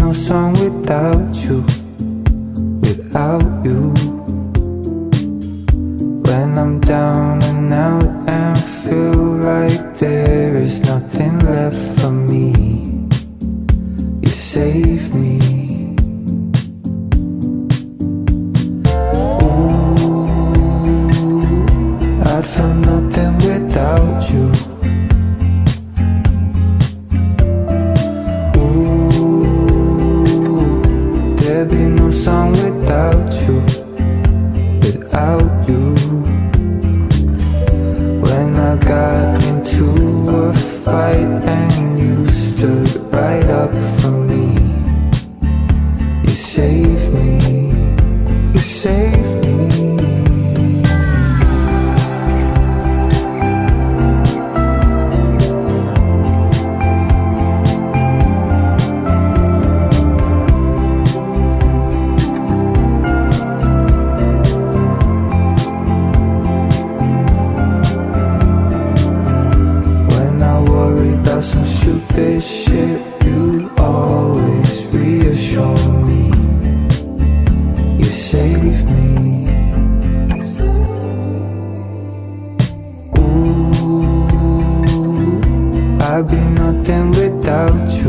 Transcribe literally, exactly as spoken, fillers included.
no song without you, without you. When I'm down and out and feel like there is nothing left for me, you save me. Ooh, I'd feel nothing without you. There'd be no song without you, without you. When I got into a fight and you stood right up for me, you saved me, you saved me. Some stupid shit, you'd always reassure me. You save me. Ooh, I'd be nothing without you.